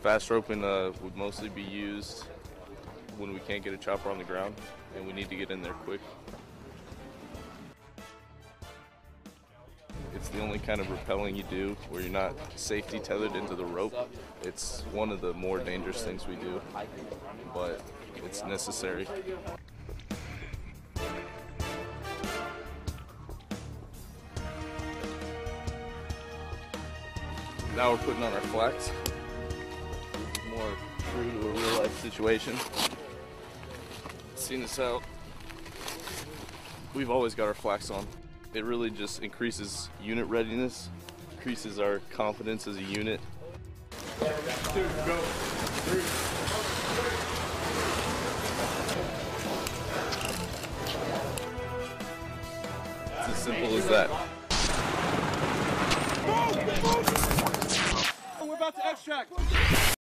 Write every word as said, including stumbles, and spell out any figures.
Fast roping uh, would mostly be used when we can't get a chopper on the ground and we need to get in there quick. It's the only kind of rappelling you do where you're not safety tethered into the rope. It's one of the more dangerous things we do, but it's necessary. Now we're putting on our flax. More true to a real life situation. Seen this out. We've always got our flax on. It really just increases unit readiness, increases our confidence as a unit. Two, go. Three. It's as simple as that. We're about to extract.